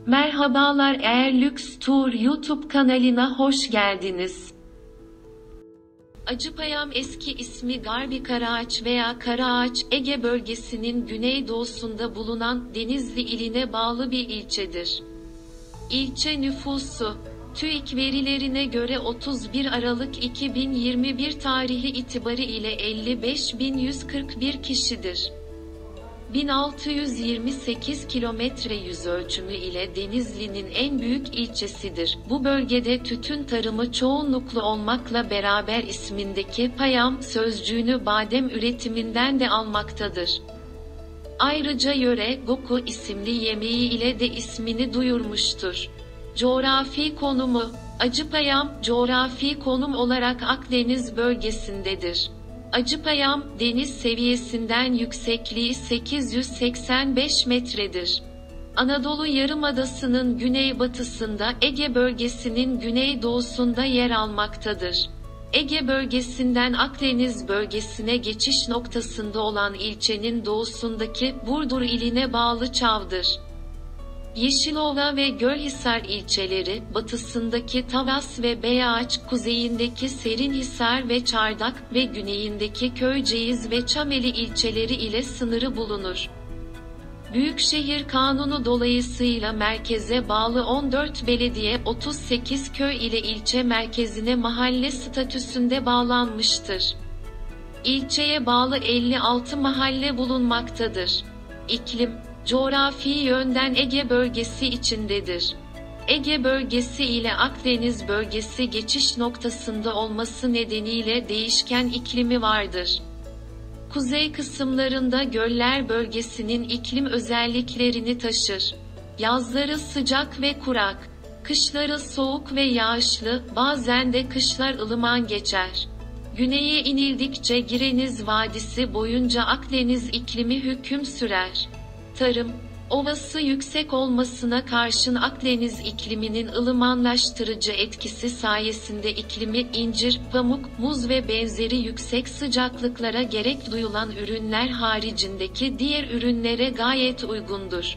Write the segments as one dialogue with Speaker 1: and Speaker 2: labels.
Speaker 1: Merhabalar, Lüks Tur YouTube kanalına hoş geldiniz. Acıpayam eski ismi Garbi Karaağaç veya Karaağaç, Ege bölgesinin güneydoğusunda bulunan Denizli iline bağlı bir ilçedir. İlçe nüfusu, TÜİK verilerine göre 31 Aralık 2021 tarihi itibarı ile 55.141 kişidir. 1628 kilometre yüzölçümü ile Denizli'nin en büyük ilçesidir. Bu bölgede tütün tarımı çoğunluklu olmakla beraber ismindeki payam sözcüğünü badem üretiminden de almaktadır. Ayrıca yöre, goku isimli yemeği ile de ismini duyurmuştur. Coğrafi konumu, Acıpayam, coğrafi konum olarak Akdeniz bölgesindedir. Acıpayam, deniz seviyesinden yüksekliği 885 metredir. Anadolu Yarımadası'nın güneybatısında, Ege bölgesinin güneydoğusunda yer almaktadır. Ege bölgesinden Akdeniz bölgesine geçiş noktasında olan ilçenin doğusundaki Burdur iline bağlı Çavdır, Yeşilova ve Gölhisar ilçeleri, batısındaki Tavas ve Beyağaç, kuzeyindeki Serinhisar ve Çardak ve güneyindeki Köyceğiz ve Çameli ilçeleri ile sınırı bulunur. Büyükşehir Kanunu dolayısıyla merkeze bağlı 14 belediye, 38 köy ile ilçe merkezine mahalle statüsünde bağlanmıştır. İlçeye bağlı 56 mahalle bulunmaktadır. İklim, coğrafi yönden Ege bölgesi içindedir. Ege bölgesi ile Akdeniz bölgesi geçiş noktasında olması nedeniyle değişken iklimi vardır. Kuzey kısımlarında göller bölgesinin iklim özelliklerini taşır. Yazları sıcak ve kurak, kışları soğuk ve yağışlı, bazen de kışlar ılıman geçer. Güneye inildikçe Gireniz Vadisi boyunca Akdeniz iklimi hüküm sürer. Tarım, ovası yüksek olmasına karşın Akdeniz ikliminin ılımanlaştırıcı etkisi sayesinde iklimi incir, pamuk, muz ve benzeri yüksek sıcaklıklara gerek duyulan ürünler haricindeki diğer ürünlere gayet uygundur.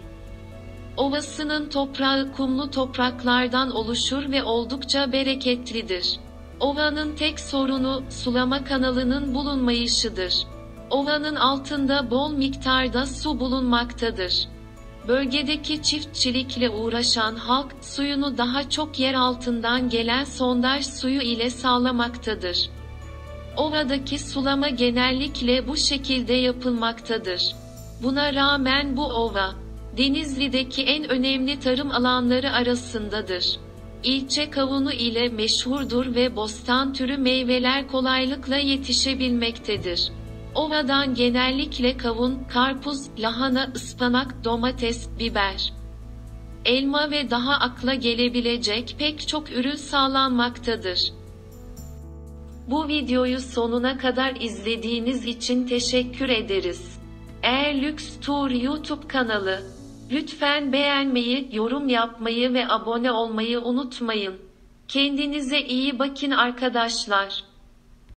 Speaker 1: Ovasının toprağı kumlu topraklardan oluşur ve oldukça bereketlidir. Ovanın tek sorunu, sulama kanalının bulunmayışıdır. Ovanın altında bol miktarda su bulunmaktadır. Bölgedeki çiftçilikle uğraşan halk, suyunu daha çok yer altından gelen sondaj suyu ile sağlamaktadır. Ovadaki sulama genellikle bu şekilde yapılmaktadır. Buna rağmen bu ova, Denizli'deki en önemli tarım alanları arasındadır. İlçe kavunu ile meşhurdur ve bostan türü meyveler kolaylıkla yetişebilmektedir. Ovadan genellikle kavun, karpuz, lahana, ıspanak, domates, biber, elma ve daha akla gelebilecek pek çok ürün sağlanmaktadır. Bu videoyu sonuna kadar izlediğiniz için teşekkür ederiz. Lüks Tur YouTube kanalı. Lütfen beğenmeyi, yorum yapmayı ve abone olmayı unutmayın. Kendinize iyi bakın arkadaşlar.